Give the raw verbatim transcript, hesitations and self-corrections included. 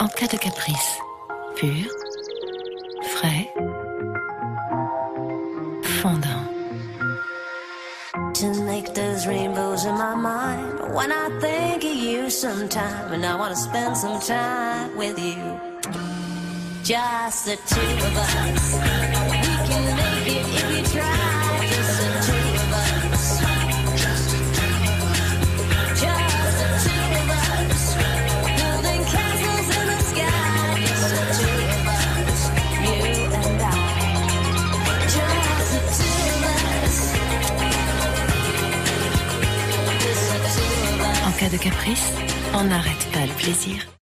En cas de caprice, pur, frais, fondant. To make those rainbows in my mind. But when I think of you sometime, and I wanna spend some time with you, just the two of us. We can make it if we try. Just the two of us. Just the two of us. Building castles in the sky. Just the two of us. You and I. Just the two of us. En cas de caprice, on n'arrête pas le plaisir.